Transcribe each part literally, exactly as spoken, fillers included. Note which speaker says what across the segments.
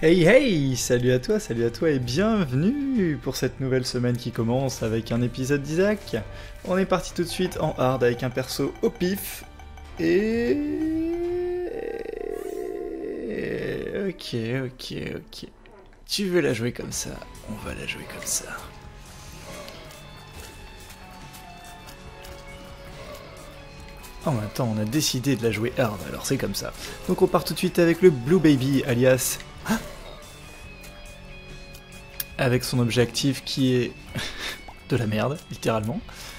Speaker 1: Hey hey, salut à toi, salut à toi et bienvenue pour cette nouvelle semaine qui commence avec un épisode d'Isaac. On est parti tout de suite en hard avec un perso au pif et... Ok, ok, ok. Tu veux la jouer comme ça, on va la jouer comme ça. En même temps, on a décidé de la jouer hard, alors c'est comme ça. Donc on part tout de suite avec le Blue Baby, alias... Hein, avec son objet actif qui est de la merde, littéralement.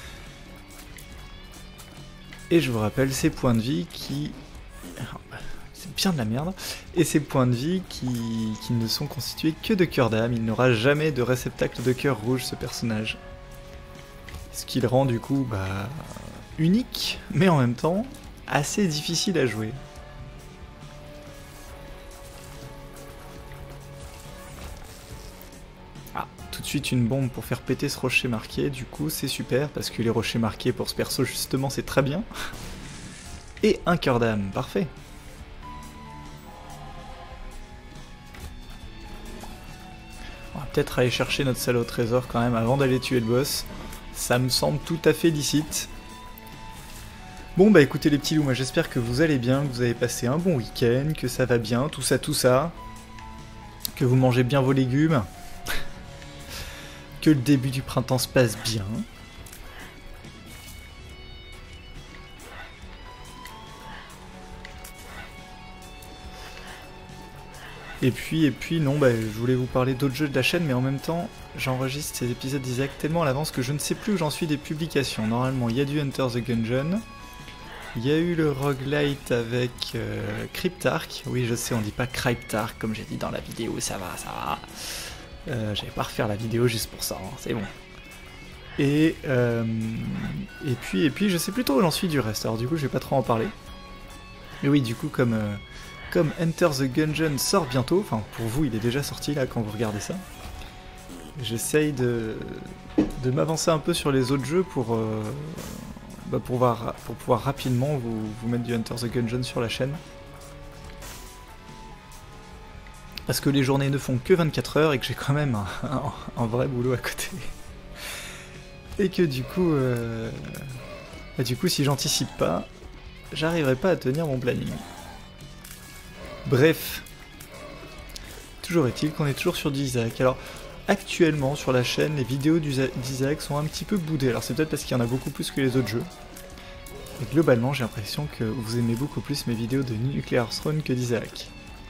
Speaker 1: Et je vous rappelle ses points de vie qui... C'est bien de la merde. Et ses points de vie qui, qui ne sont constitués que de cœur d'âme. Il n'aura jamais de réceptacle de cœur rouge, ce personnage. Ce qui le rend du coup bah, unique, mais en même temps assez difficile à jouer. Tout de suite une bombe pour faire péter ce rocher marqué, du coup c'est super parce que les rochers marqués pour ce perso justement c'est très bien. Et un cœur d'âme, parfait. On va peut-être aller chercher notre salaud trésor quand même avant d'aller tuer le boss. Ça me semble tout à fait licite. Bon bah écoutez les petits loups, moi j'espère que vous allez bien, que vous avez passé un bon week-end, que ça va bien, tout ça tout ça. Que vous mangez bien vos légumes. Que le début du printemps se passe bien. Et puis, et puis, non, bah, je voulais vous parler d'autres jeux de la chaîne, mais en même temps, j'enregistre ces épisodes d'Isaac tellement à l'avance que je ne sais plus où j'en suis des publications. Normalement, il y a du Enter the Gungeon. Il y a eu le roguelite avec euh, Cryptark. Oui, je sais, on dit pas Cryptark, comme j'ai dit dans la vidéo, ça va, ça va. Euh, J'allais pas refaire la vidéo juste pour ça, hein, c'est bon. Et, euh, et puis, et puis, je sais plutôt où j'en suis du reste, alors du coup, je vais pas trop en parler. Mais oui, du coup, comme, euh, comme Enter the Gungeon sort bientôt, enfin, pour vous, il est déjà sorti, là, quand vous regardez ça, j'essaye de, de m'avancer un peu sur les autres jeux pour, euh, bah, pour, voir, pour pouvoir rapidement vous, vous mettre du Enter the Gungeon sur la chaîne. Parce que les journées ne font que vingt-quatre heures et que j'ai quand même un, un, un vrai boulot à côté. Et que du coup, euh, bah du coup si j'anticipe pas, j'arriverai pas à tenir mon planning. Bref. Toujours est-il qu'on est toujours sur d'Isaac. Alors, actuellement sur la chaîne, les vidéos d'Isaac sont un petit peu boudées. Alors c'est peut-être parce qu'il y en a beaucoup plus que les autres jeux. Et globalement, j'ai l'impression que vous aimez beaucoup plus mes vidéos de Nuclear Throne que d'Isaac.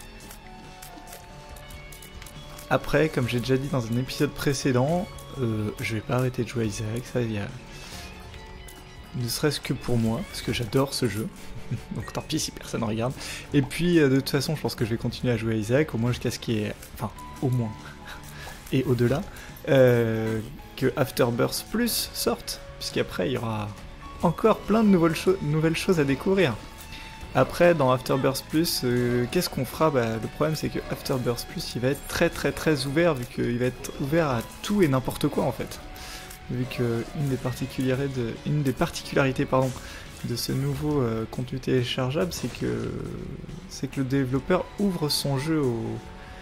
Speaker 1: Après, comme j'ai déjà dit dans un épisode précédent, euh, je vais pas arrêter de jouer à Isaac, ça y a... ne serait-ce que pour moi, parce que j'adore ce jeu, donc tant pis si personne ne regarde. Et puis, euh, de toute façon, je pense que je vais continuer à jouer à Isaac, au moins jusqu'à ce qu'il y ait... Enfin, au moins, et au-delà, euh, que Afterbirth Plus sorte, puisqu'après, il y aura encore plein de nouvelles, cho nouvelles choses à découvrir. Après, dans Afterbirth Plus, euh, qu'est-ce qu'on fera? Bah, le problème, c'est que Afterbirth Plus, il va être très très très ouvert, vu qu'il va être ouvert à tout et n'importe quoi, en fait. Vu que une des particularités de, une des particularités, pardon, de ce nouveau euh, contenu téléchargeable, c'est que, c'est que le développeur ouvre son jeu aux,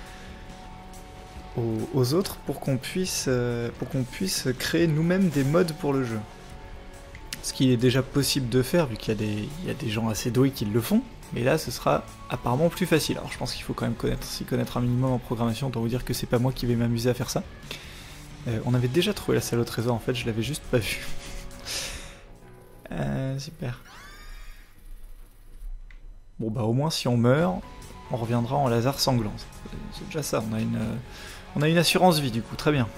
Speaker 1: aux, aux autres pour qu'on puisse, euh, pour qu'on puisse créer nous-mêmes des mods pour le jeu. Ce qu'il est déjà possible de faire, vu qu'il y a des, il y a des gens assez doués qui le font, mais là ce sera apparemment plus facile. Alors je pense qu'il faut quand même connaître, s'y connaître un minimum en programmation pour vous dire que c'est pas moi qui vais m'amuser à faire ça. Euh, on avait déjà trouvé la salle au trésor en fait, je l'avais juste pas vue. euh, super. Bon bah au moins si on meurt, on reviendra en laser sanglant. C'est déjà ça, on a une, on a une assurance vie du coup, très bien.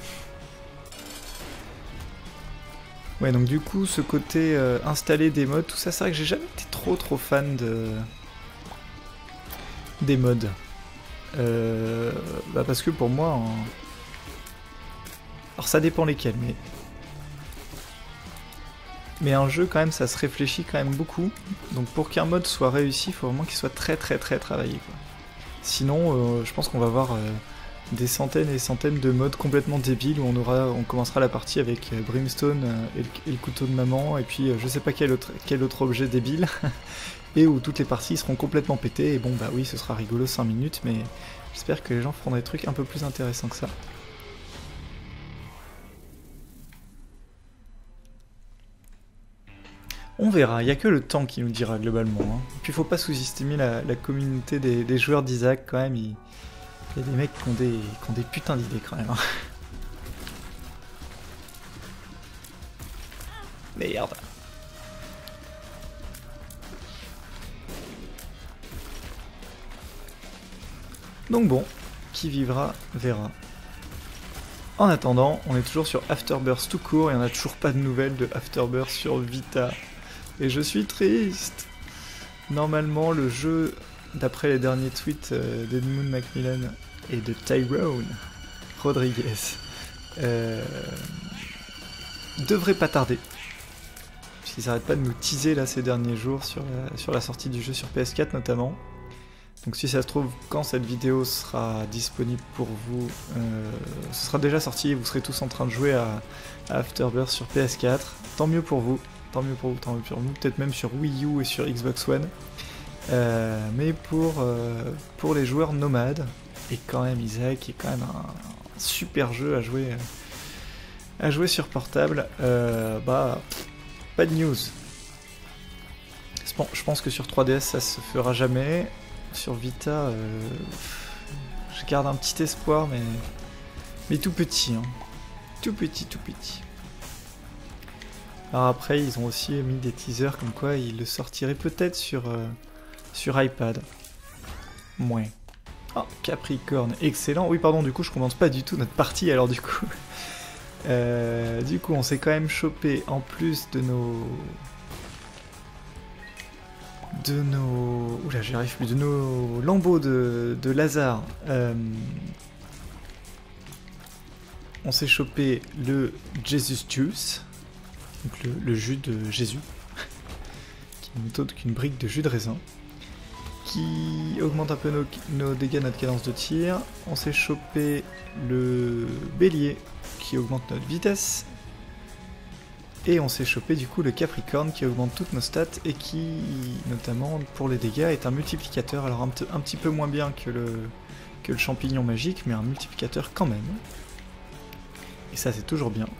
Speaker 1: Ouais, donc du coup, ce côté euh, installer des mods, tout ça, c'est vrai que j'ai jamais été trop trop fan de... des mods. Euh... Bah parce que pour moi... En... Alors ça dépend lesquels, mais... Mais un jeu, quand même, ça se réfléchit quand même beaucoup. Donc pour qu'un mod soit réussi, il faut vraiment qu'il soit très très très travaillé, quoi. Sinon, euh, je pense qu'on va voir... Euh... des centaines et des centaines de modes complètement débiles où on aura, on commencera la partie avec Brimstone et le, et le couteau de maman et puis je sais pas quel autre, quel autre objet débile et où toutes les parties seront complètement pétées et bon bah oui ce sera rigolo cinq minutes mais, J'espère que les gens feront des trucs un peu plus intéressants que ça. On verra, il n'y a que le temps qui nous dira globalement. Hein. Et puis il faut pas sous-estimer la, la communauté des, des joueurs d'Isaac quand même. Il, il y a des mecs qui ont des, qui ont des putains d'idées quand même. Hein. Merde. Donc bon, qui vivra verra. En attendant, on est toujours sur Afterbirth tout court et on n'a toujours pas de nouvelles de Afterbirth sur Vita. Et je suis triste. Normalement, le jeu, d'après les derniers tweets euh, d'Edmund Macmillan et de Tyrone Rodriguez, euh, devrait pas tarder. Puisqu'ils n'arrêtent pas de nous teaser là ces derniers jours sur la, sur la sortie du jeu sur P S quatre notamment. Donc si ça se trouve, quand cette vidéo sera disponible pour vous, euh, ce sera déjà sorti et vous serez tous en train de jouer à, à Afterbirth sur P S quatre. Tant mieux pour vous, tant mieux pour vous, tant mieux pour nous, peut-être même sur Wii U et sur Xbox One. Euh, mais pour, euh, pour les joueurs nomades, et quand même Isaac est quand même un, un super jeu à jouer, à jouer sur portable, euh, bah, pas de news. Bon, je pense que sur trois D S ça se fera jamais. Sur Vita, euh, je garde un petit espoir, mais, mais tout petit, hein. Tout petit, tout petit. Alors après, ils ont aussi mis des teasers comme quoi ils le sortiraient peut-être sur, euh, sur iPad. Moins. Oh, Capricorne, excellent. Oui, pardon, du coup, je commence pas du tout notre partie, alors du coup... euh, du coup, on s'est quand même chopé, en plus de nos... de nos... Oula, j'y arrive plus. De nos lambeaux de, de Lazare. Euh... On s'est chopé le Jesus Juice. Donc le, le jus de Jésus. Qui n'est autre qu'une brique de jus de raisin. Qui augmente un peu nos, nos dégâts, notre cadence de tir. On s'est chopé le bélier. Qui augmente notre vitesse. Et on s'est chopé du coup le Capricorne qui augmente toutes nos stats et qui, notamment pour les dégâts, est un multiplicateur. Alors un, un petit peu moins bien que le, que le champignon magique, mais un multiplicateur quand même. Et ça c'est toujours bien.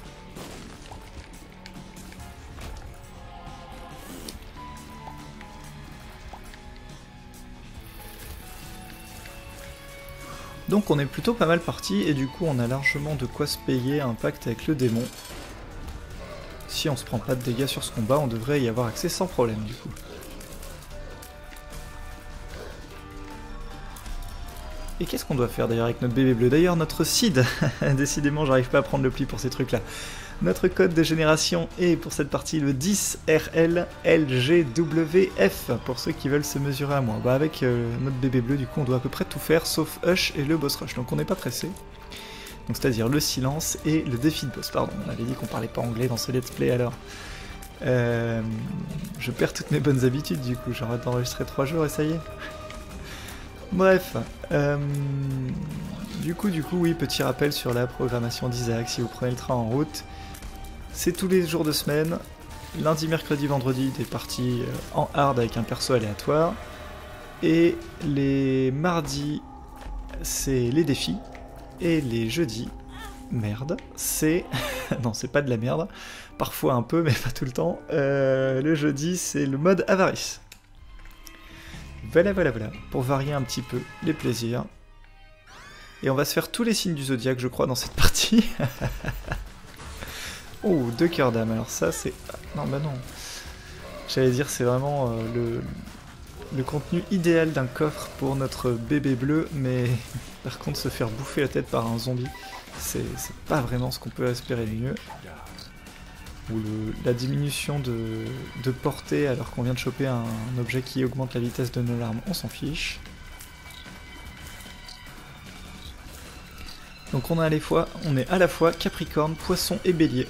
Speaker 1: Donc on est plutôt pas mal parti et du coup on a largement de quoi se payer un pacte avec le démon. Si on se prend pas de dégâts sur ce combat, on devrait y avoir accès sans problème du coup. Et qu'est-ce qu'on doit faire d'ailleurs avec notre bébé bleu? D'ailleurs notre seed, décidément j'arrive pas à prendre le pli pour ces trucs là. Notre code de génération est pour cette partie le dix R L L G W F, pour ceux qui veulent se mesurer à moi. Bah avec euh, notre bébé bleu du coup on doit à peu près tout faire sauf Hush et le boss rush, donc on n'est pas pressé. Donc c'est-à-dire le silence et le défi de boss. Pardon, on avait dit qu'on parlait pas anglais dans ce let's play alors. Euh, je perds toutes mes bonnes habitudes du coup, j'arrête d'enregistrer trois jours et ça y est. Bref, euh, du coup, du coup, oui, petit rappel sur la programmation d'Isaac, si vous prenez le train en route, c'est tous les jours de semaine, lundi, mercredi, vendredi, des parties en hard avec un perso aléatoire, et les mardis, c'est les défis, et les jeudis, merde, c'est... non, c'est pas de la merde, parfois un peu, mais pas tout le temps, euh, le jeudi, c'est le mode avarice. Voilà, voilà, voilà, pour varier un petit peu les plaisirs. Et on va se faire tous les signes du zodiaque, je crois, dans cette partie. Oh, deux cœurs d'âme, alors ça, c'est... Non, bah non. J'allais dire, c'est vraiment euh, le, le contenu idéal d'un coffre pour notre bébé bleu, mais par contre, se faire bouffer la tête par un zombie, c'est pas vraiment ce qu'on peut espérer de mieux. Ou le, la diminution de, de portée alors qu'on vient de choper un, un objet qui augmente la vitesse de nos larmes, on s'en fiche. Donc on, a à la fois, on est à la fois Capricorne, Poisson et Bélier.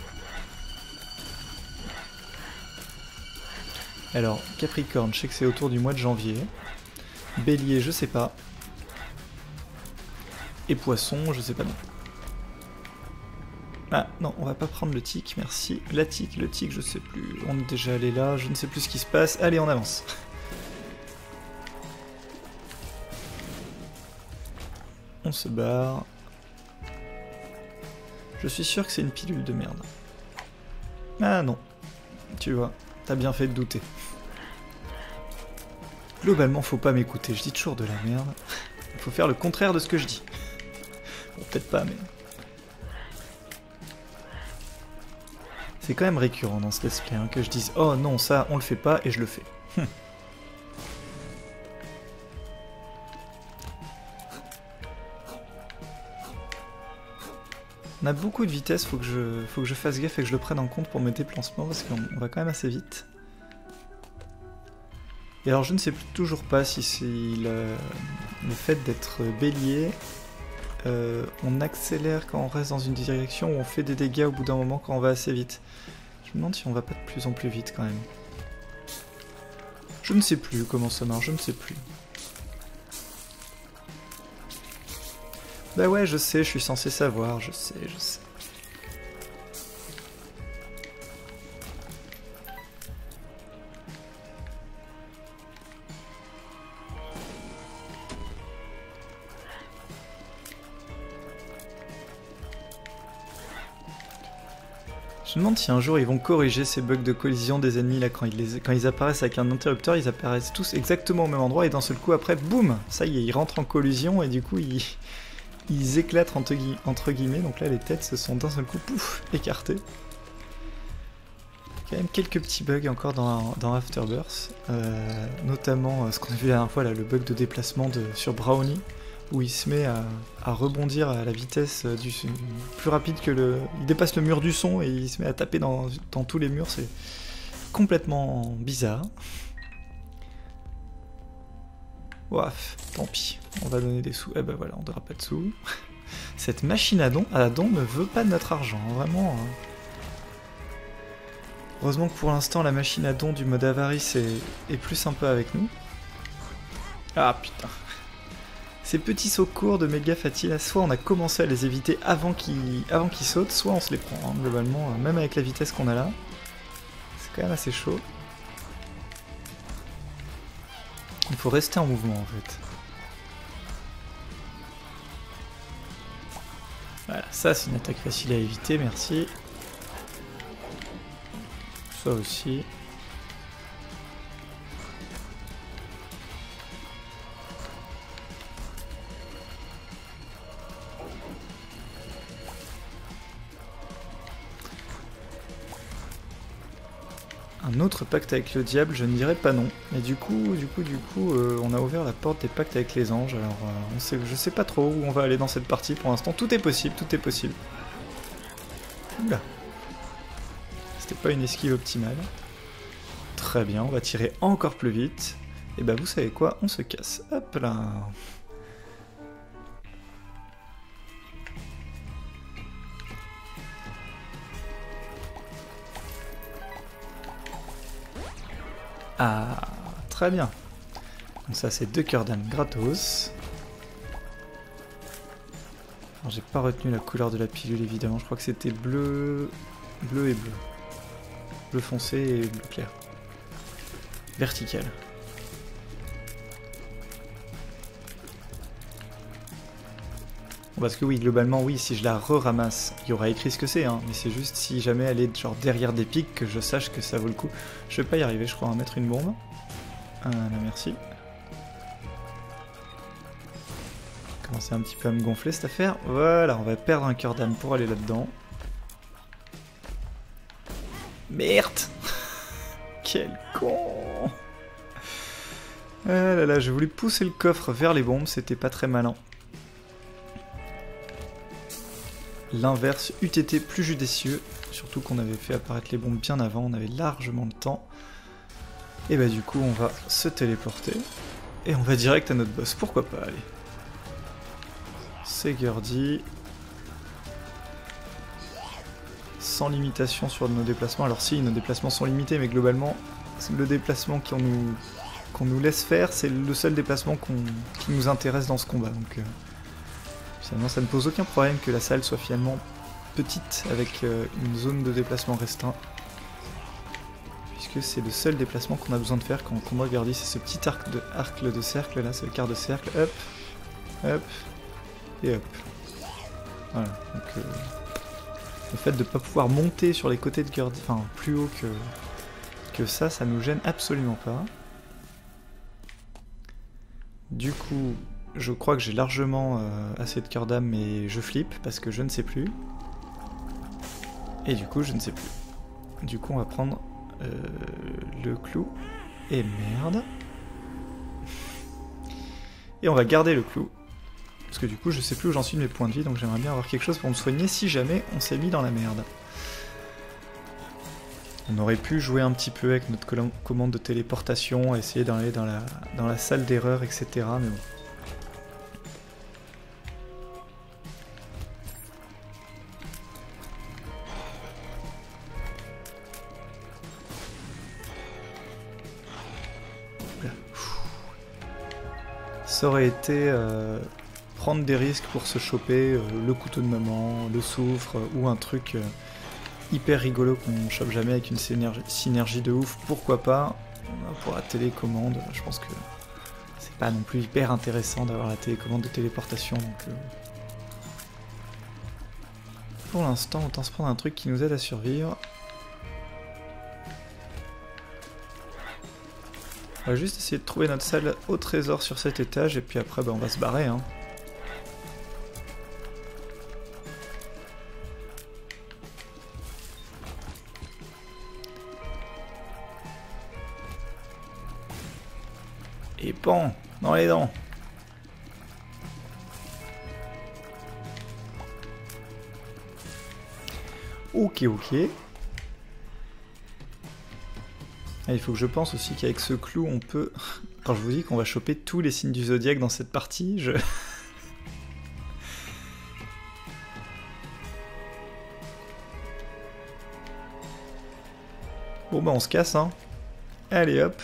Speaker 1: Alors Capricorne, je sais que c'est autour du mois de janvier. Bélier, je sais pas. Et Poisson, je sais pas non. Ah non, on va pas prendre le tic, merci. La tic, le tic, je sais plus. On est déjà allé là, je ne sais plus ce qui se passe. Allez, on avance. On se barre. Je suis sûr que c'est une pilule de merde. Ah non. Tu vois, t'as bien fait de douter. Globalement, faut pas m'écouter. Je dis toujours de la merde. Il faut faire le contraire de ce que je dis. Bon, peut-être pas, mais... C'est quand même récurrent dans ce let's play, hein, que je dise « Oh non, ça, on le fait pas » et je le fais. Hum. On a beaucoup de vitesse, faut que je, faut que je fasse gaffe et que je le prenne en compte pour mes déplacements parce qu'on va quand même assez vite. Et alors je ne sais toujours pas si c'est le, le fait d'être bélier, euh, on accélère quand on reste dans une direction ou on fait des dégâts au bout d'un moment quand on va assez vite. Je me demande si on va pas de plus en plus vite quand même. Je ne sais plus comment ça marche, je ne sais plus. Bah ouais, je sais, je suis censé savoir, je sais, je sais. Je me demande si un jour ils vont corriger ces bugs de collision des ennemis là quand ils, les... quand ils apparaissent avec un interrupteur, ils apparaissent tous exactement au même endroit et d'un seul coup après, boum, ça y est, ils rentrent en collision et du coup ils, ils éclatent entre, gui... entre guillemets, donc là les têtes se sont d'un seul coup, pouf, écartées. Quand même quelques petits bugs encore dans, dans Afterbirth, euh, notamment euh, ce qu'on a vu la dernière fois là, le bug de déplacement de... sur Brownie, où il se met à, à rebondir à la vitesse du, plus rapide que le... Il dépasse le mur du son et il se met à taper dans, dans tous les murs, c'est complètement bizarre. Ouaf, tant pis, on va donner des sous. Eh ben voilà, on donnera pas de sous. Cette machine à dons, à dons ne veut pas de notre argent, hein, vraiment. Hein. Heureusement que pour l'instant la machine à dons du mode avarice est, est plus sympa avec nous. Ah putain. Ces petits sauts courts de méga Fatila, soit on a commencé à les éviter avant qu'ils avant qu'ils sautent, soit on se les prend, hein, globalement, même avec la vitesse qu'on a là. C'est quand même assez chaud. Il faut rester en mouvement en fait. Voilà, ça c'est une attaque facile à éviter, merci. Ça aussi. Un autre pacte avec le diable, je ne dirais pas non. Mais du coup, du coup, du coup, euh, on a ouvert la porte des pactes avec les anges. Alors, euh, on sait, je sais pas trop où on va aller dans cette partie pour l'instant. Tout est possible, tout est possible. Oula. C'était pas une esquive optimale. Très bien, on va tirer encore plus vite. Et bah vous savez quoi, on se casse. Hop là. Ah, très bien. Donc ça c'est deux cœurs d'âme gratos. Alors j'ai pas retenu la couleur de la pilule évidemment, je crois que c'était bleu... bleu et bleu. Bleu foncé et bleu clair. Vertical. Bon, parce que oui, globalement oui, si je la re-ramasse, il y aura écrit ce que c'est, hein, mais c'est juste si jamais elle est genre derrière des pics que je sache que ça vaut le coup. Je vais pas y arriver, je crois, à mettre une bombe. Voilà, merci. Commencer un petit peu à me gonfler cette affaire. Voilà, on va perdre un cœur d'âme pour aller là-dedans. Merde. Quel con. Ah là là, je voulais pousser le coffre vers les bombes, c'était pas très malin. L'inverse eût été plus judicieux, surtout qu'on avait fait apparaître les bombes bien avant, on avait largement le temps. Et bah du coup on va se téléporter, et on va direct à notre boss, pourquoi pas, allez. C'est Gurdy. Sans limitation sur nos déplacements, alors si, nos déplacements sont limités, mais globalement, le déplacement qu'on nous, qu'on nous laisse faire, c'est le seul déplacement qu'on, qui nous intéresse dans ce combat, donc... Euh... Finalement, ça ne pose aucun problème que la salle soit finalement petite avec euh, une zone de déplacement restreint. Puisque c'est le seul déplacement qu'on a besoin de faire quand on combat Gurdy, c'est ce petit arc de, arc de cercle là, ce quart de cercle, hop, hop, et hop. Voilà, donc euh, le fait de ne pas pouvoir monter sur les côtés de Gurdy, enfin plus haut que, que ça, ça nous gêne absolument pas. Du coup, je crois que j'ai largement euh, assez de cœur d'âme, mais je flippe parce que je ne sais plus. Et du coup, je ne sais plus. Du coup, on va prendre euh, le clou. Et merde. Et on va garder le clou. Parce que du coup, je sais plus où j'en suis de mes points de vie, donc j'aimerais bien avoir quelque chose pour me soigner si jamais on s'est mis dans la merde. On aurait pu jouer un petit peu avec notre commande de téléportation, essayer d'aller dans la, dans la salle d'erreur, et cetera. Mais bon. Ça aurait été euh, prendre des risques pour se choper euh, le couteau de maman, le soufre, euh, ou un truc euh, hyper rigolo qu'on chope jamais avec une synergie, synergie de ouf, pourquoi pas. Pour la télécommande, je pense que c'est pas non plus hyper intéressant d'avoir la télécommande de téléportation, donc euh... pour l'instant autant se prendre un truc qui nous aide à survivre. On va juste essayer de trouver notre salle au trésor sur cet étage, et puis après bah, on va se barrer. Hein. Et pan dans les dents. Ok, ok. Ah, il faut que je pense aussi qu'avec ce clou, on peut... Quand je vous dis qu'on va choper tous les signes du zodiaque dans cette partie, je... Bon bah on se casse, hein. Allez hop.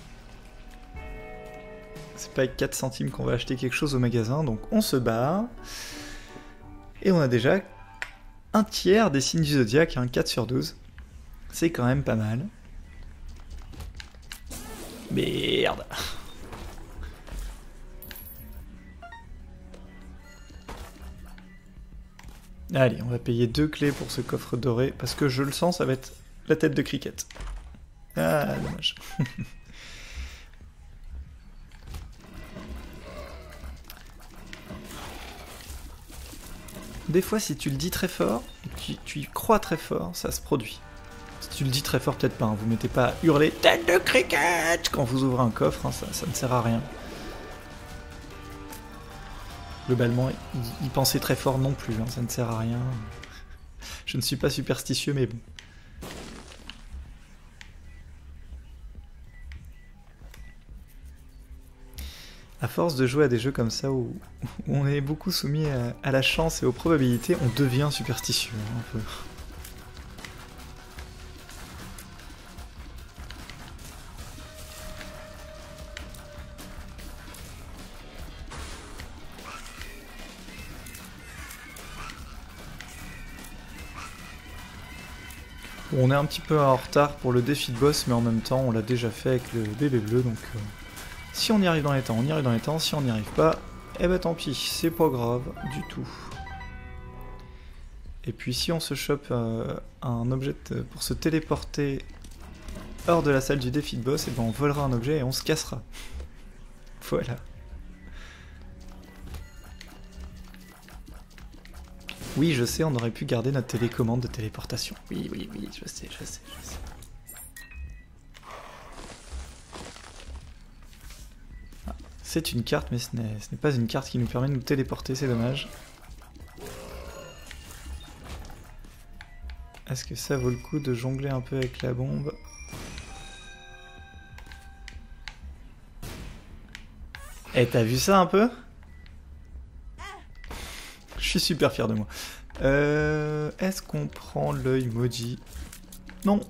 Speaker 1: C'est pas avec quatre centimes qu'on va acheter quelque chose au magasin, donc on se barre. Et on a déjà un tiers des signes du zodiaque, un quatre sur douze. C'est quand même pas mal. Merde. Allez, on va payer deux clés pour ce coffre doré, parce que je le sens, ça va être la tête de cricket. Ah, dommage. Des fois, si tu le dis très fort, tu, tu y crois très fort, ça se produit. Si tu le dis très fort, peut-être pas, hein. Vous mettez pas à hurler « Tête de cricket » quand vous ouvrez un coffre, hein, ça, ça ne sert à rien. Globalement, y, y penser très fort non plus, hein, ça ne sert à rien. Je ne suis pas superstitieux, mais bon. À force de jouer à des jeux comme ça où, où on est beaucoup soumis à, à la chance et aux probabilités, on devient superstitieux, hein, un peu. On est un petit peu en retard pour le défi de boss, mais en même temps, on l'a déjà fait avec le bébé bleu, donc euh, si on y arrive dans les temps, on y arrive dans les temps, si on n'y arrive pas, eh ben tant pis, c'est pas grave du tout. Et puis si on se chope euh, un objet pour se téléporter hors de la salle du défi de boss, eh ben on volera un objet et on se cassera. Voilà. Oui, je sais, on aurait pu garder notre télécommande de téléportation. Oui, oui, oui, je sais, je sais, je sais. Ah, c'est une carte, mais ce n'est ce n'est pas une carte qui nous permet de nous téléporter, c'est dommage. Est-ce que ça vaut le coup de jongler un peu avec la bombe? Eh, t'as vu ça un peu? Je suis super fier de moi. Euh, Est-ce qu'on prend l'œil maudit? Non.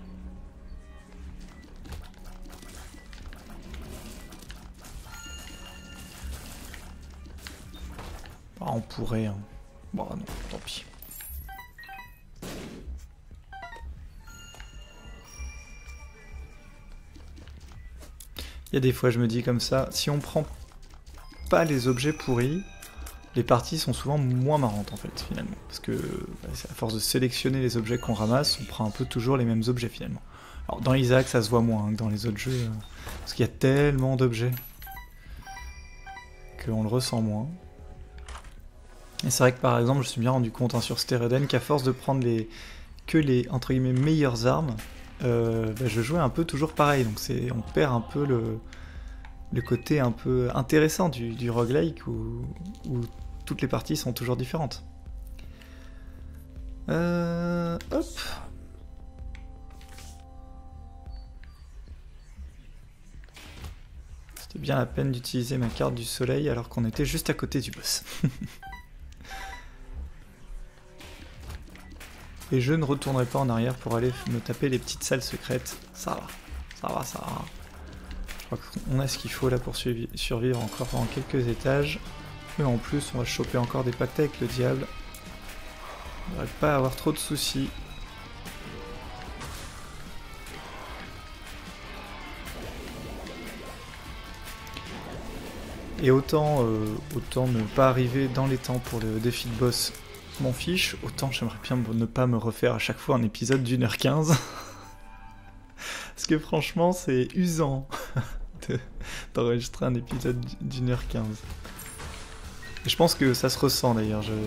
Speaker 1: Ah, on pourrait, hein. Bon, non, tant pis. Il y a des fois, je me dis comme ça, si on prend pas les objets pourris, les parties sont souvent moins marrantes en fait finalement. Parce que bah, à force de sélectionner les objets qu'on ramasse, on prend un peu toujours les mêmes objets finalement. Alors dans Isaac ça se voit moins hein, que dans les autres jeux, euh, parce qu'il y a tellement d'objets qu'on le ressent moins. Et c'est vrai que par exemple je me suis bien rendu compte hein, sur Stereden qu'à force de prendre les que les entre guillemets meilleures armes, euh, bah, je jouais un peu toujours pareil, donc c'est on perd un peu le, le côté un peu intéressant du, du roguelike où, où toutes les parties sont toujours différentes. Euh, hop. C'était bien la peine d'utiliser ma carte du soleil alors qu'on était juste à côté du boss. Et je ne retournerai pas en arrière pour aller me taper les petites salles secrètes. Ça va, ça va, ça va. Je crois qu'on a ce qu'il faut là pour survivre encore pendant quelques étages. Et en plus, on va choper encore des pactes avec le diable. On ne devrait pas avoir trop de soucis. Et autant, euh, autant ne pas arriver dans les temps pour le défi de boss, m'en fiche, autant j'aimerais bien ne pas me refaire à chaque fois un épisode d'une heure quinze. Parce que franchement, c'est usant d'enregistrer un épisode d'une heure quinze. Et je pense que ça se ressent d'ailleurs. Je...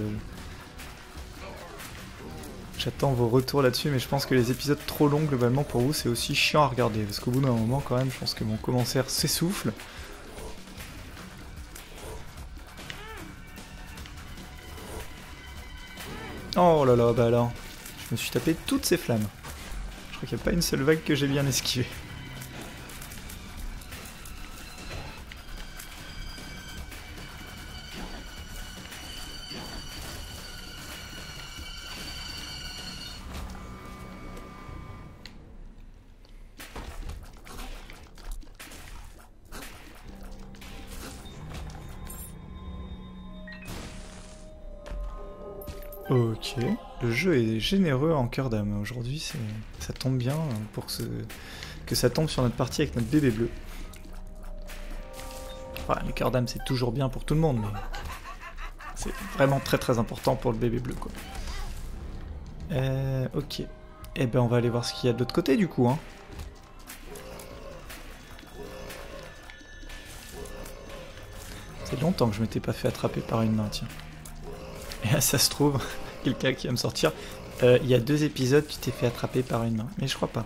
Speaker 1: J'attends vos retours là-dessus, mais je pense que les épisodes trop longs, globalement, pour vous, c'est aussi chiant à regarder. Parce qu'au bout d'un moment, quand même, je pense que mon commentaire s'essouffle. Oh là là, bah alors, je me suis tapé toutes ces flammes. Je crois qu'il n'y a pas une seule vague que j'ai bien esquivée. Ok, le jeu est généreux en cœur d'âme. Aujourd'hui, ça tombe bien pour que, ce... que ça tombe sur notre partie avec notre bébé bleu. Enfin, le cœur d'âme, c'est toujours bien pour tout le monde, mais c'est vraiment très très important pour le bébé bleu, quoi. Euh, ok. Eh ben, on va aller voir ce qu'il y a de l'autre côté, du coup, hein. C'est longtemps que je m'étais pas fait attraper par une main, tiens. Et là, ça se trouve, quelqu'un qui va me sortir. Euh, il y a deux épisodes, tu t'es fait attraper par une main. Mais je crois pas.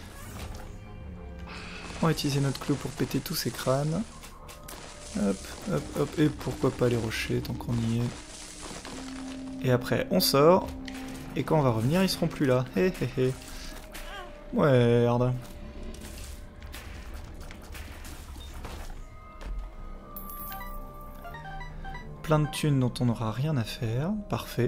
Speaker 1: On va utiliser notre clou pour péter tous ces crânes. Hop, hop, hop. Et pourquoi pas les rochers, tant qu'on y est. Et après, on sort. Et quand on va revenir, ils seront plus là. Hé hé hé. Merde. Plein de thunes dont on n'aura rien à faire. Parfait.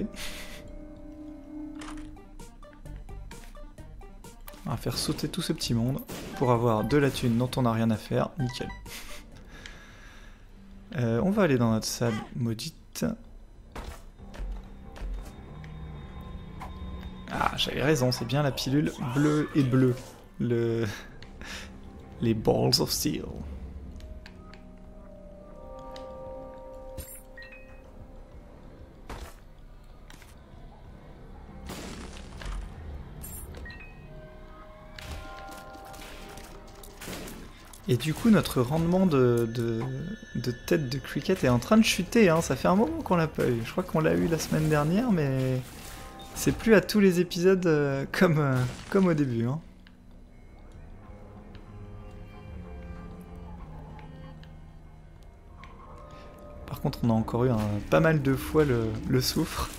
Speaker 1: On va faire sauter tout ce petit monde pour avoir de la thune dont on n'a rien à faire. Nickel. Euh, on va aller dans notre salle maudite. Ah, j'avais raison, c'est bien la pilule bleue et bleue. Le... Les Balls of Steel. Et du coup, notre rendement de, de, de tête de cricket est en train de chuter, hein. Ça fait un moment qu'on l'a pas eu. Je crois qu'on l'a eu la semaine dernière, mais c'est plus à tous les épisodes euh, comme, euh, comme au début, hein. Par contre, on a encore eu un, pas mal de fois le, le soufre.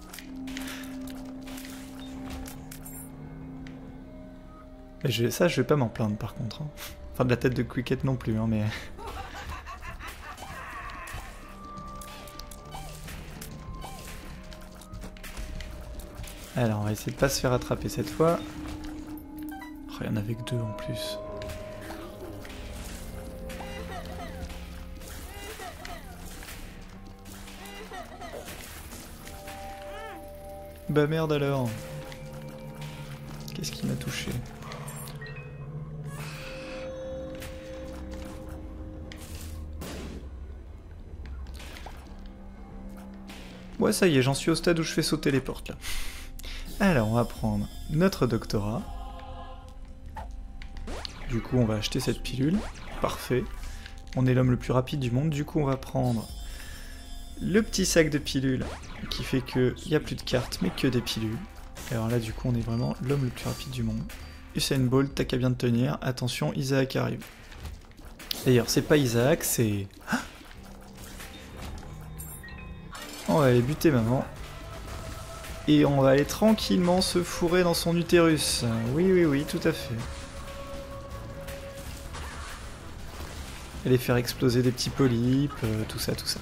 Speaker 1: Et je, ça, je vais pas m'en plaindre par contre, hein. Enfin, de la tête de cricket non plus, hein, mais... Alors, on va essayer de pas se faire attraper cette fois. Oh, il y en avait que deux en plus. Bah merde alors. Qu'est-ce qui m'a touché ? Ouais, ça y est, j'en suis au stade où je fais sauter les portes, là. Alors, on va prendre notre doctorat. Du coup, on va acheter cette pilule. Parfait. On est l'homme le plus rapide du monde. Du coup, on va prendre le petit sac de pilules qui fait qu'il n'y a plus de cartes, mais que des pilules. Et alors là, du coup, on est vraiment l'homme le plus rapide du monde. Usain Bolt, t'as qu'à bien te tenir. Attention, Isaac arrive. D'ailleurs, c'est pas Isaac, c'est... On va aller buter maman. Et on va aller tranquillement se fourrer dans son utérus. Oui, oui, oui, tout à fait. Aller faire exploser des petits polypes, euh, tout ça, tout ça.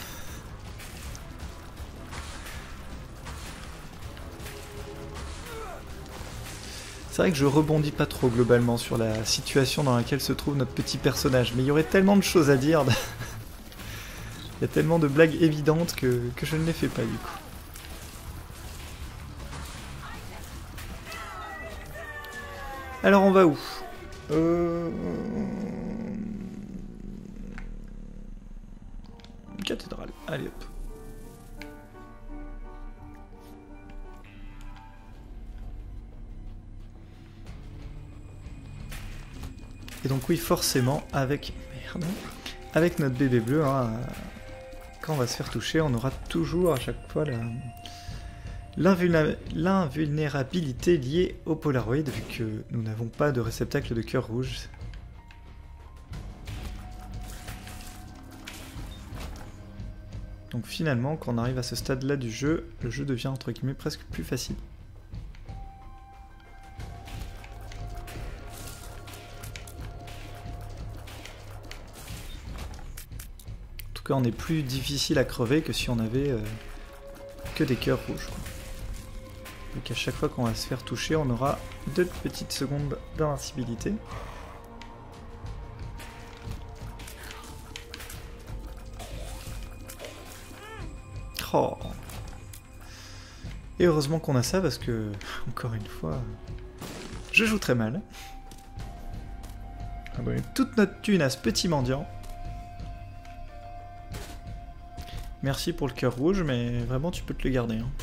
Speaker 1: C'est vrai que je rebondis pas trop globalement sur la situation dans laquelle se trouve notre petit personnage, mais il y aurait tellement de choses à dire. Il y a tellement de blagues évidentes que, que je ne les fais pas du coup. Alors on va où? Euh... Cathédrale, allez hop. Et donc oui, forcément, avec... Merde. Avec notre bébé bleu, hein, quand on va se faire toucher, on aura toujours à chaque fois la... l'invulnérabilité liée au Polaroid, vu que nous n'avons pas de réceptacle de cœur rouge. Donc finalement, quand on arrive à ce stade-là du jeu, le jeu devient entre guillemets presque plus facile. En tout cas, on est plus difficile à crever que si on avait euh, que des cœurs rouges, quoi. Donc à chaque fois qu'on va se faire toucher, on aura deux petites secondes d'invincibilité. Oh. Et heureusement qu'on a ça parce que, encore une fois, je joue très mal. On a donné toute notre thune à ce petit mendiant. Merci pour le cœur rouge, mais vraiment tu peux te le garder. Hein.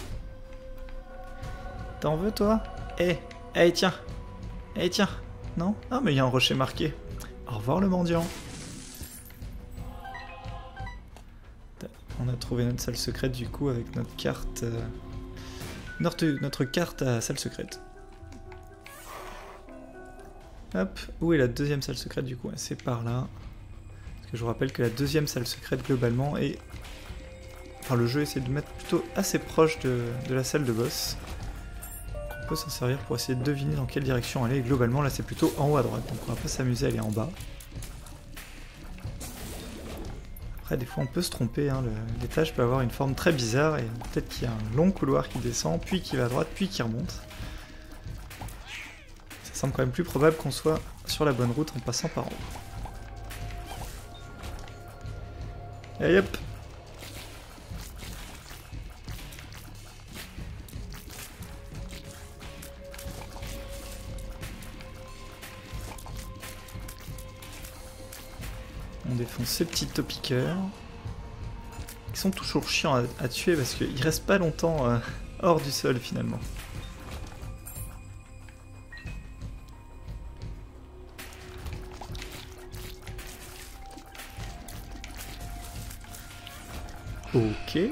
Speaker 1: T'en veux toi? Eh, eh tiens, eh tiens, non? Ah mais il y a un rocher marqué. Au revoir le mendiant. On a trouvé notre salle secrète du coup avec notre carte... Euh, notre, notre carte à salle secrète. Hop, où est la deuxième salle secrète du coup? C'est par là. Parce que je vous rappelle que la deuxième salle secrète globalement est... Enfin le jeu essaie de mettre plutôt assez proche de, de la salle de boss. On peut s'en servir pour essayer de deviner dans quelle direction aller. Et globalement là c'est plutôt en haut à droite. Donc on va pas s'amuser à aller en bas. Après, des fois, on peut se tromper, hein. L'étage peut avoir une forme très bizarre, et peut-être qu'il y a un long couloir qui descend, puis qui va à droite, puis qui remonte. Ça semble quand même plus probable qu'on soit sur la bonne route en passant par en haut. Allez hop! On défonce ces petits topiqueurs. Ils sont toujours chiants à, à tuer parce qu'ils restent pas longtemps euh, hors du sol finalement. Ok. Et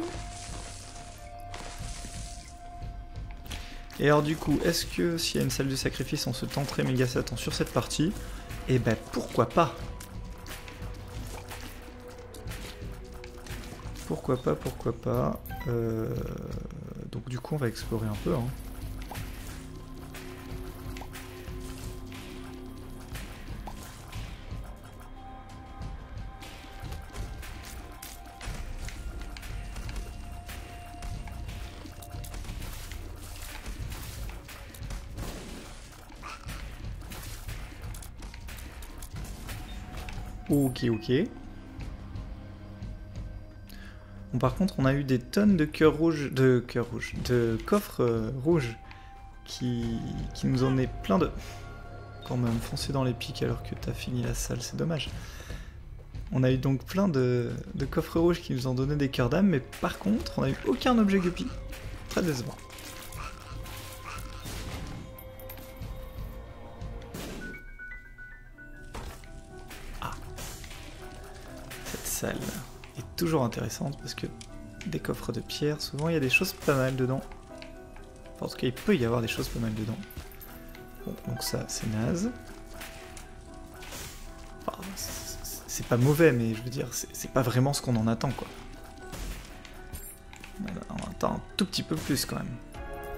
Speaker 1: alors du coup, est-ce que s'il y a une salle de sacrifice, on se tenterait méga Satan sur cette partie? Eh ben pourquoi pas? Pourquoi pas, pourquoi pas. Euh... Donc du coup on va explorer un peu. Hein. Ok, ok. Bon, par contre, on a eu des tonnes de cœurs rouges, de cœurs rouges, de coffres euh, rouges qui, qui nous en est plein de... Quand même, foncer dans les pics alors que t'as fini la salle, c'est dommage. On a eu donc plein de, de coffres rouges qui nous ont donné des cœurs d'âme, mais par contre, on n'a eu aucun objet guppy. Très décevant. Ah. Cette salle est toujours intéressante parce que des coffres de pierre, souvent il y a des choses pas mal dedans. Enfin, en tout cas, il peut y avoir des choses pas mal dedans. Bon, donc ça, c'est naze. Enfin, c'est pas mauvais, mais je veux dire, c'est pas vraiment ce qu'on en attend, quoi. On attend un tout petit peu plus, quand même.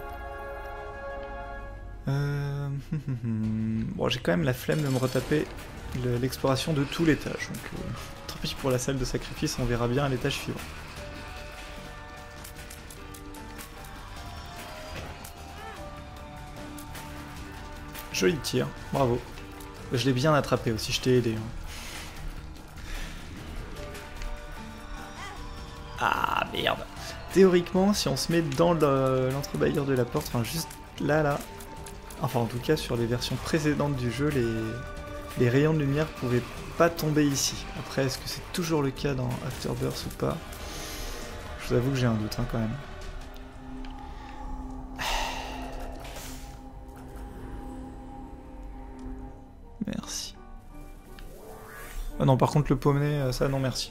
Speaker 1: Euh... Bon, j'ai quand même la flemme de me retaper l'exploration de tout l'étage. Donc, euh, tant pis pour la salle de sacrifice, on verra bien à l'étage suivant. Joli tir, bravo. Je l'ai bien attrapé aussi, je t'ai aidé. Ah merde. Théoriquement, si on se met dans l'entrebâilleur de la porte, enfin juste là, là, enfin en tout cas sur les versions précédentes du jeu, les, les rayons de lumière pouvaient pas tomber ici. Après, est-ce que c'est toujours le cas dans Afterbirth ou pas? Je vous avoue que j'ai un doute hein, quand même. Merci. Ah non, par contre le pommet, ça non merci.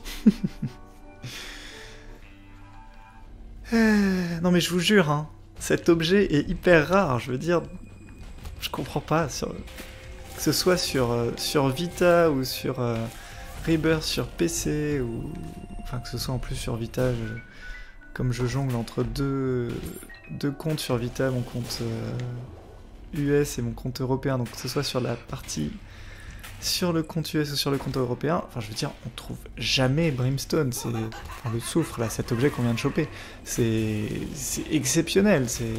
Speaker 1: Non mais je vous jure, hein, cet objet est hyper rare, je veux dire, je comprends pas, sur, que ce soit sur, euh, sur Vita ou sur euh, Rebirth sur P C, ou enfin que ce soit en plus sur Vita, je, comme je jongle entre deux, deux comptes sur Vita, mon compte euh, U S et mon compte européen, donc que ce soit sur la partie sur le compte U S ou sur le compte européen, enfin je veux dire, on trouve jamais Brimstone, c'est enfin, le soufre là, cet objet qu'on vient de choper, c'est exceptionnel, c'est...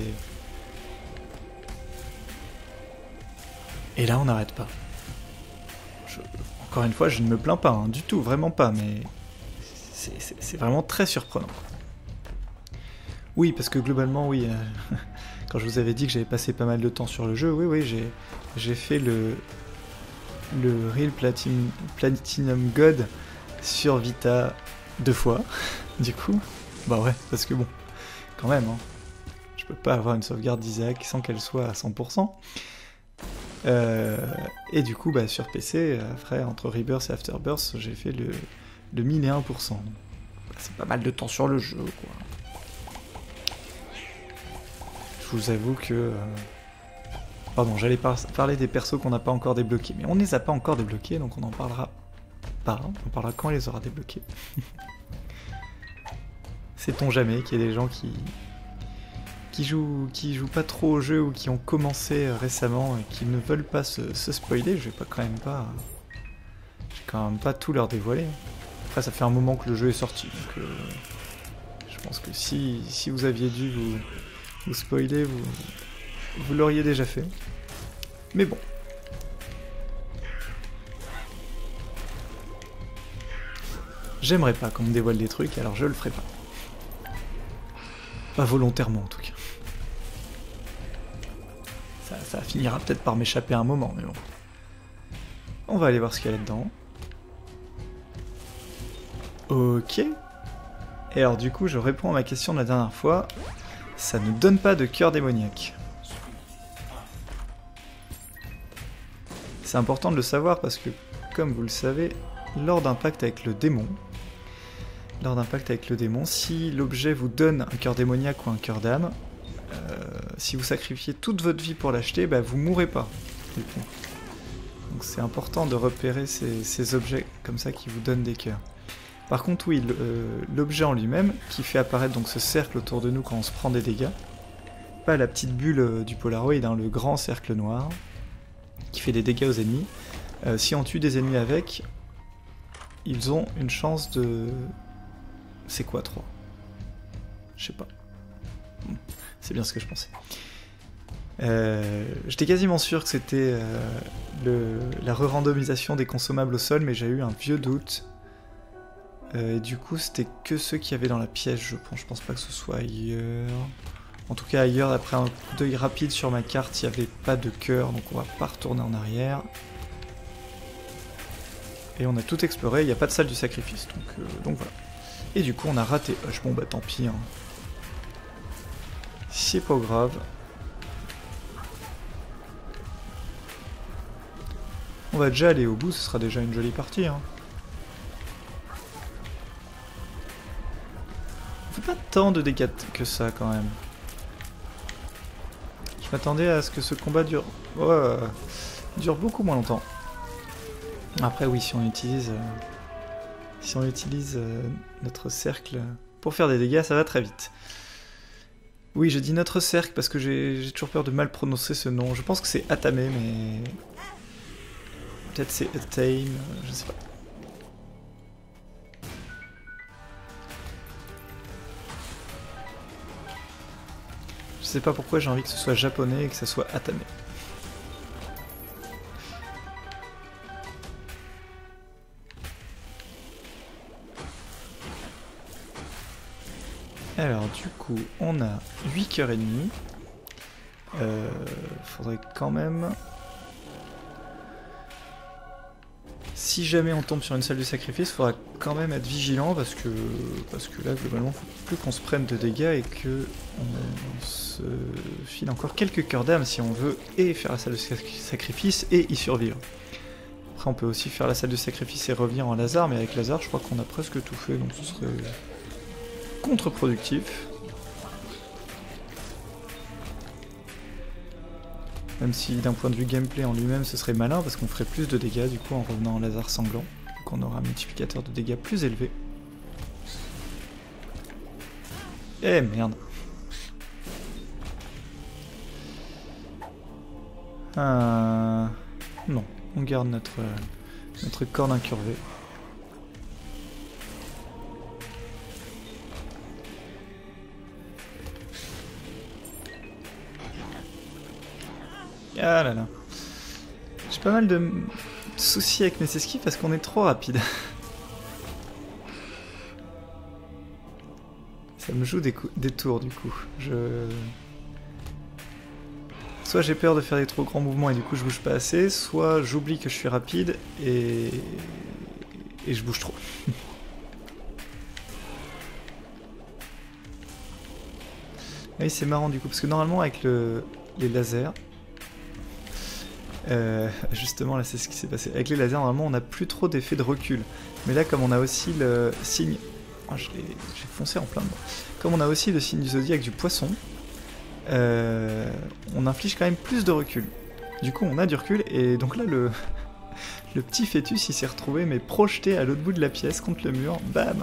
Speaker 1: Et là on n'arrête pas. Je... Encore une fois, je ne me plains pas, hein, du tout, vraiment pas, mais c'est vraiment très surprenant. Oui, parce que globalement, oui, euh... quand je vous avais dit que j'avais passé pas mal de temps sur le jeu, oui, oui, j'ai fait le... le Real Platinum, Platinum God sur Vita deux fois, du coup. Bah ouais, parce que bon, quand même, hein, je peux pas avoir une sauvegarde d'Isaac sans qu'elle soit à cent pour cent. Euh, et du coup, bah, sur P C, après, entre Rebirth et Afterbirth, j'ai fait le, le mille et un pour cent. Bah, c'est pas mal de temps sur le jeu, quoi. Je vous avoue que... Euh, Pardon, j'allais par parler des persos qu'on n'a pas encore débloqués, mais on ne les a pas encore débloqués, donc on en parlera pas, hein. On parlera quand on les aura débloqués. Sait-on jamais qu'il y a des gens qui... qui jouent qui jouent pas trop au jeu ou qui ont commencé récemment et qui ne veulent pas se, se spoiler, je vais pas quand même pas... Je vais quand même pas tout leur dévoiler. Après, ça fait un moment que le jeu est sorti, donc... Euh, je pense que si, si vous aviez dû vous, vous spoiler, vous... Vous l'auriez déjà fait. Mais bon. J'aimerais pas qu'on me dévoile des trucs, alors je le ferai pas. Pas volontairement en tout cas. Ça, ça finira peut-être par m'échapper un moment, mais bon. On va aller voir ce qu'il y a là-dedans. Ok. Et alors du coup, je réponds à ma question de la dernière fois. Ça ne donne pas de cœur démoniaque. C'est important de le savoir parce que, comme vous le savez, lors d'un pacte avec le démon, lors d'un pacte avec le démon, si l'objet vous donne un cœur démoniaque ou un cœur d'âme, euh, si vous sacrifiez toute votre vie pour l'acheter, bah, vous mourrez pas. Donc c'est important de repérer ces, ces objets comme ça qui vous donnent des cœurs. Par contre, oui, l'objet en lui-même, qui fait apparaître donc ce cercle autour de nous quand on se prend des dégâts, pas la petite bulle du Polaroid, hein, le grand cercle noir, qui fait des dégâts aux ennemis. Euh, si on tue des ennemis avec, ils ont une chance de... C'est quoi, trois? Je sais pas. Bon, c'est bien ce que je pensais. Euh, J'étais quasiment sûr que c'était euh, la re-randomisation des consommables au sol, mais j'ai eu un vieux doute. Euh, et du coup, c'était que ceux qui avaient dans la pièce, je pense. Je pense pas que ce soit ailleurs. En tout cas, ailleurs, après un coup d'œil rapide sur ma carte, il n'y avait pas de cœur, donc on va pas retourner en arrière. Et on a tout exploré, il n'y a pas de salle du sacrifice, donc, euh, donc voilà. Et du coup on a raté Hush, bon bah tant pis. Hein. C'est pas grave. On va déjà aller au bout, ce sera déjà une jolie partie. Hein. On fait pas tant de dégâts que ça quand même. Je m'attendais à ce que ce combat dure... Ouais, dure beaucoup moins longtemps. Après oui, si on utilise... Euh... Si on utilise euh, notre cercle pour faire des dégâts, ça va très vite. Oui, je dis notre cercle parce que j'ai toujours peur de mal prononcer ce nom. Je pense que c'est Atame, mais... Peut-être c'est Atame, je sais pas. Je sais pas pourquoi j'ai envie que ce soit japonais et que ce soit Atame. Alors du coup, on a huit cœurs et demi. Euh, faudrait quand même... Si jamais on tombe sur une salle de sacrifice, il faudra quand même être vigilant parce que parce que là globalement faut plus qu'on se prenne de dégâts et que on se file encore quelques cœurs d'âme si on veut et faire la salle de sacrifice et y survivre. Après on peut aussi faire la salle de sacrifice et revenir en Lazare, mais avec Lazare je crois qu'on a presque tout fait, donc ce serait contre-productif. Même si d'un point de vue gameplay en lui-même ce serait malin parce qu'on ferait plus de dégâts du coup en revenant en Lazare sanglant. Donc on aura un multiplicateur de dégâts plus élevé. Eh merde. Euh... Non, on garde notre, notre corde incurvée. Ah là là. J'ai pas mal de soucis avec mes esquives parce qu'on est trop rapide. Ça me joue des, des tours du coup. Je... Soit j'ai peur de faire des trop grands mouvements et du coup je bouge pas assez, soit j'oublie que je suis rapide et... et je bouge trop. Oui, c'est marrant du coup, parce que normalement avec le... les lasers... Euh, justement là c'est ce qui s'est passé. Avec les lasers normalement on n'a plus trop d'effet de recul. Mais là comme on a aussi le signe... Oh, j'ai foncé en plein dedans. Comme on a aussi le signe du zodiaque du poisson, euh, on inflige quand même plus de recul. Du coup on a du recul et donc là le, le petit fœtus il s'est retrouvé mais projeté à l'autre bout de la pièce contre le mur. Bam.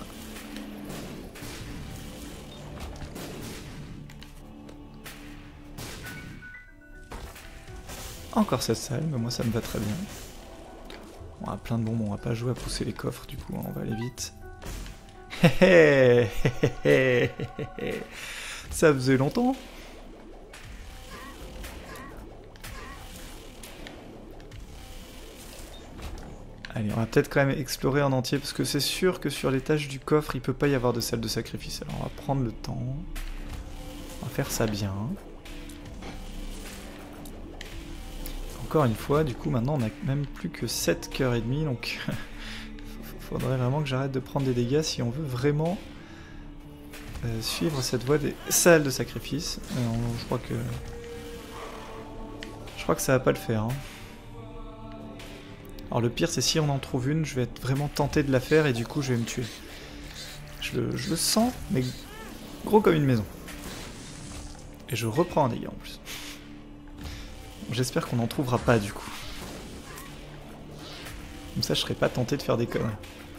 Speaker 1: Encore cette salle, mais moi ça me va très bien. On a plein de bombes, on va pas jouer à pousser les coffres du coup, hein, on va aller vite. Ça faisait longtemps. Allez, on va peut-être quand même explorer en entier, parce que c'est sûr que sur l'étage du coffre, il peut pas y avoir de salle de sacrifice. Alors on va prendre le temps. On va faire ça bien. Encore une fois, du coup maintenant on a même plus que sept cœurs et demi, donc faudrait vraiment que j'arrête de prendre des dégâts si on veut vraiment euh, suivre cette voie des salles de sacrifice. Alors, je crois que je crois que ça va pas le faire. Hein. Alors le pire c'est si on en trouve une, je vais être vraiment tenté de la faire et du coup je vais me tuer. Je le, je le sens, mais gros comme une maison. Et je reprends un dégât en plus. J'espère qu'on n'en trouvera pas du coup. Comme ça je serais pas tenté de faire des conneries.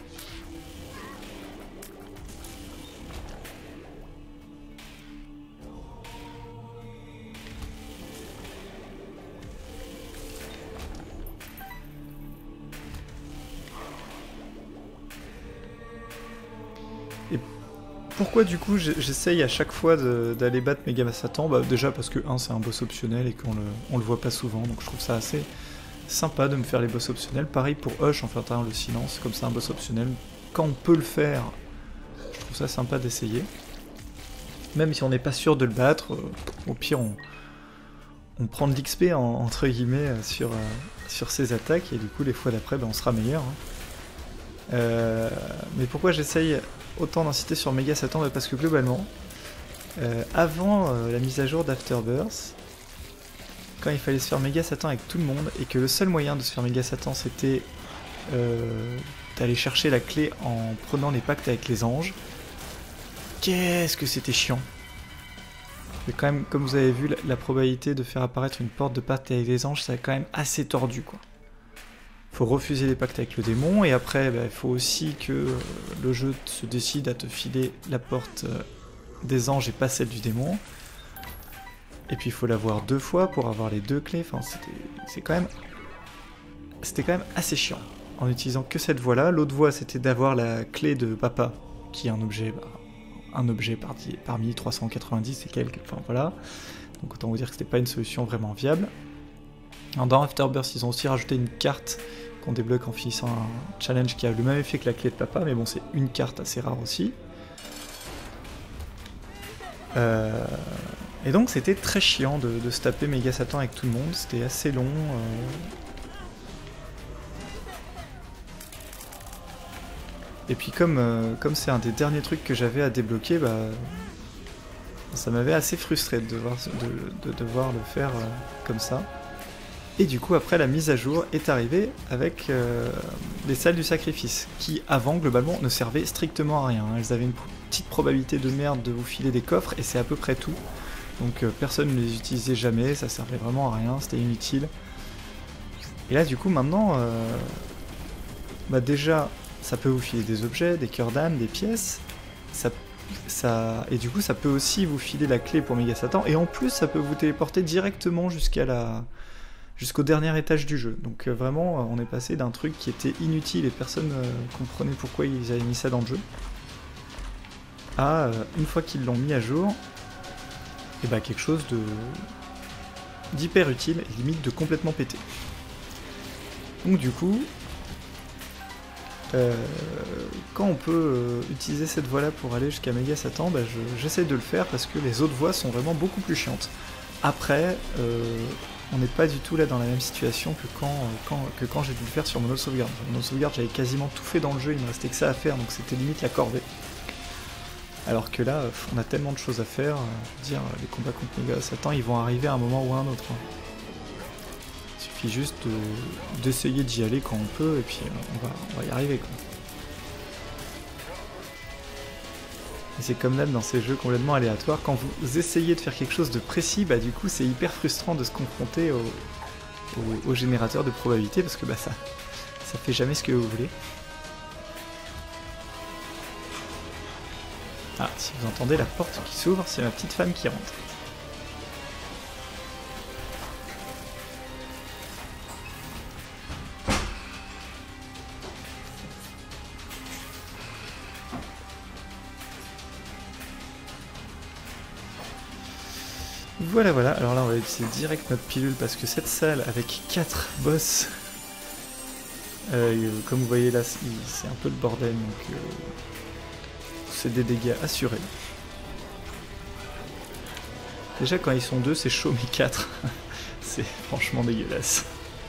Speaker 1: Et pourquoi du coup j'essaye à chaque fois d'aller battre Megama Satan? Bah déjà parce que un c'est un boss optionnel et qu'on le, on le voit pas souvent, donc je trouve ça assez sympa de me faire les boss optionnels. Pareil pour Hush en fait, hein, le silence, comme ça un boss optionnel. Quand on peut le faire, je trouve ça sympa d'essayer. Même si on n'est pas sûr de le battre, euh, au pire on, on prend de l'X P en, entre guillemets sur, euh, sur ses attaques et du coup les fois d'après ben, on sera meilleur. Hein. Euh, mais pourquoi j'essaye autant d'inciter sur Méga Satan? Bah parce que globalement, euh, avant euh, la mise à jour d'Afterbirth, quand il fallait se faire Méga Satan avec tout le monde, et que le seul moyen de se faire Méga Satan c'était euh, d'aller chercher la clé en prenant les pactes avec les anges, qu'est-ce que c'était chiant! Mais quand même, comme vous avez vu, la, la probabilité de faire apparaître une porte de pacte avec les anges, c'est quand même assez tordu, quoi. Faut refuser les pactes avec le démon, et après, il bah, faut aussi que euh, le jeu se décide à te filer la porte euh, des anges et pas celle du démon. Et puis il faut l'avoir deux fois pour avoir les deux clés, enfin c'était quand même... C'était quand même assez chiant, en utilisant que cette voie-là. L'autre voie, c'était d'avoir la clé de papa, qui est un objet... Bah, un objet par, parmi trois cent quatre-vingt-dix et quelques, enfin voilà. Donc autant vous dire que c'était pas une solution vraiment viable. Alors, dans Afterbirth, ils ont aussi rajouté une carte qu'on débloque en finissant un challenge qui a le même effet que la clé de papa, mais bon, c'est une carte assez rare aussi. Euh... Et donc c'était très chiant de, de se taper Méga Satan avec tout le monde, c'était assez long. Euh... Et puis comme euh, comme c'est un des derniers trucs que j'avais à débloquer, bah ça m'avait assez frustré de devoir, de, de devoir le faire euh, comme ça. Et du coup après la mise à jour est arrivée avec euh, les salles du sacrifice, qui avant globalement ne servaient strictement à rien. Elles avaient une petite probabilité de merde de vous filer des coffres et c'est à peu près tout. Donc euh, personne ne les utilisait jamais, ça servait vraiment à rien, c'était inutile. Et là du coup maintenant, euh, bah déjà ça peut vous filer des objets, des cœurs d'âme, des pièces, ça, ça, et du coup ça peut aussi vous filer la clé pour Méga Satan, et en plus ça peut vous téléporter directement jusqu'à la, jusqu'au dernier étage du jeu. Donc euh, vraiment on est passé d'un truc qui était inutile et personne euh, comprenait pourquoi ils avaient mis ça dans le jeu, à euh, une fois qu'ils l'ont mis à jour, et bah quelque chose de d'hyper utile et limite de complètement pété. Donc du coup, euh, quand on peut euh, utiliser cette voie là pour aller jusqu'à Méga Satan, bah j'essaie de le faire parce que les autres voies sont vraiment beaucoup plus chiantes. Après, euh, on n'est pas du tout là dans la même situation que quand, euh, quand, que quand j'ai dû le faire sur mon autre sauvegarde. Mon autre sauvegarde, j'avais quasiment tout fait dans le jeu, il me restait que ça à faire, donc c'était limite la corvée. Alors que là, on a tellement de choses à faire, je veux dire, les combats contre Méga Satan, ils vont arriver à un moment ou à un autre. Il suffit juste d'essayer d'y aller quand on peut, et puis on va, on va y arriver, quoi. Et c'est comme d'hab dans ces jeux complètement aléatoires, quand vous essayez de faire quelque chose de précis, bah du coup c'est hyper frustrant de se confronter au, au, au générateur de probabilité, parce que bah ça, ça fait jamais ce que vous voulez. Ah, si vous entendez la porte qui s'ouvre, c'est ma petite femme qui rentre. Voilà, voilà, alors là on va utiliser direct notre pilule parce que cette salle avec quatre boss, euh, comme vous voyez là, c'est un peu le bordel, donc euh, c'est des dégâts assurés. Déjà quand ils sont deux c'est chaud, mais quatre, c'est franchement dégueulasse.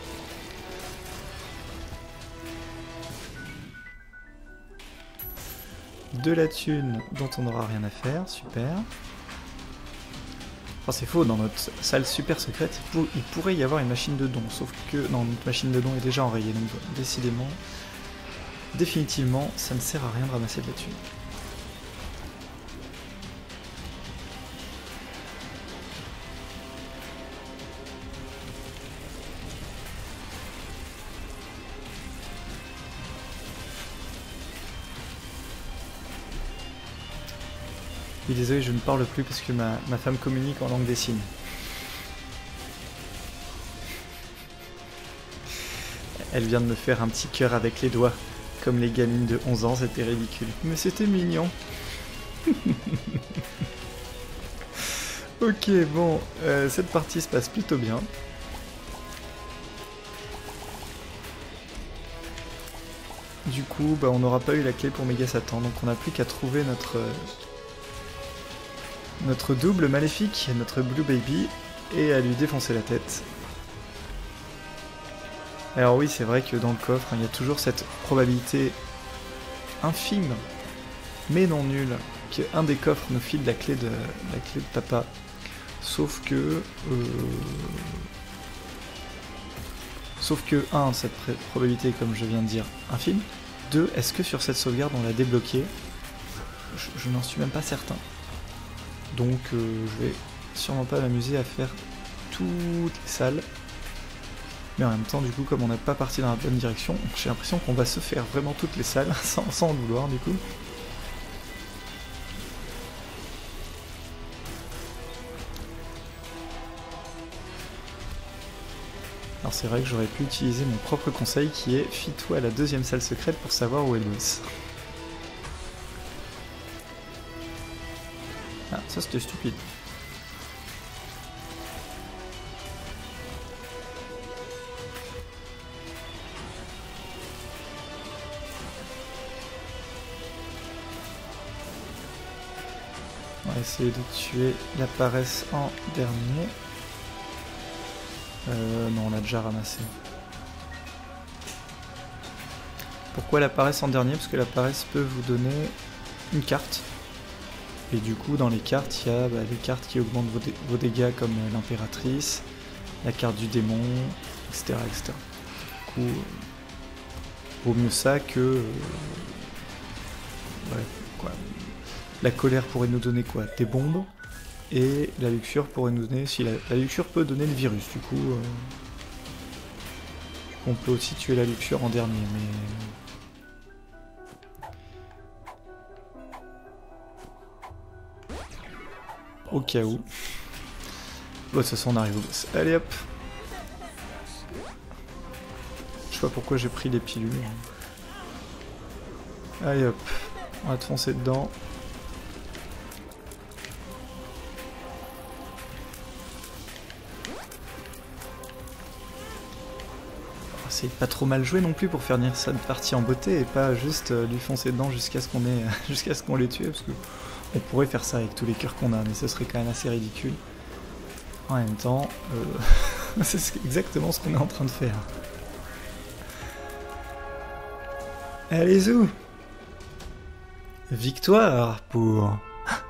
Speaker 1: De la thune dont on n'aura rien à faire, super. Enfin, c'est faux, dans notre salle super secrète, il, pour, il pourrait y avoir une machine de dons, sauf que non, notre machine de dons est déjà enrayée, donc décidément, définitivement, ça ne sert à rien de ramasser de la thune. Et désolé, je ne parle plus parce que ma, ma femme communique en langue des signes. Elle vient de me faire un petit cœur avec les doigts, comme les gamines de onze ans, c'était ridicule. Mais c'était mignon. Ok, bon, euh, cette partie se passe plutôt bien. Du coup, bah, on n'aura pas eu la clé pour Méga Satan, donc on n'a plus qu'à trouver notre... Euh, notre double maléfique, notre Blue Baby, et à lui défoncer la tête. Alors oui, c'est vrai que dans le coffre, il y a toujours cette probabilité infime, mais non nul, qu'un des coffres nous file la clé de, la clé de papa. Sauf que... Euh... Sauf que, un, cette probabilité, comme je viens de dire, infime. deux, est-ce que sur cette sauvegarde on l'a débloqué? Je, je n'en suis même pas certain. Donc euh, je vais sûrement pas m'amuser à faire toutes les salles. Mais en même temps, du coup, comme on n'est pas parti dans la bonne direction, j'ai l'impression qu'on va se faire vraiment toutes les salles, sans, sans le vouloir, du coup. Alors c'est vrai que j'aurais pu utiliser mon propre conseil qui est « Fie-toi à la deuxième salle secrète pour savoir où est le boss ». Ah, ça c'était stupide. On va essayer de tuer la paresse en dernier. Euh, non, on l'a déjà ramassé. Pourquoi la paresse en dernier? Parce que la paresse peut vous donner une carte. Et du coup, dans les cartes, il y a bah, des cartes qui augmentent vos, dé vos dégâts comme euh, l'impératrice, la carte du démon, et cetera et cetera. Du coup, euh, vaut mieux ça que... Euh, ouais, quoi. La colère pourrait nous donner quoi? Des bombes. Et la luxure pourrait nous donner... Si la, la luxure peut donner le virus, du coup... Euh, on peut aussi tuer la luxure en dernier, mais... Au cas où. Bon, de toute façon, on arrive au boss. Allez hop! Je sais pas pourquoi j'ai pris les pilules. Allez hop! On va te foncer dedans. C'est pas trop mal joué non plus pour faire venir cette partie en beauté et pas juste euh, lui foncer dedans jusqu'à ce qu'on ait jusqu'à ce qu'on l'ait tué, parce que on pourrait faire ça avec tous les cœurs qu'on a, mais ce serait quand même assez ridicule. En même temps, euh, c'est exactement ce qu'on est en train de faire. Allez zou! Victoire pour...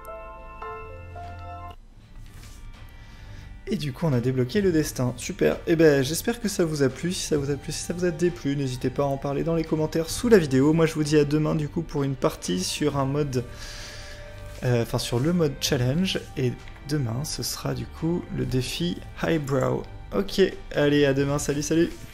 Speaker 1: Et du coup on a débloqué le destin, super. Et ben j'espère que ça vous a plu, si ça vous a plu, si ça vous a déplu, n'hésitez pas à en parler dans les commentaires sous la vidéo. Moi je vous dis à demain du coup pour une partie sur un mode, euh, enfin sur le mode challenge, et demain ce sera du coup le défi Highbrow. Ok, allez à demain, salut salut.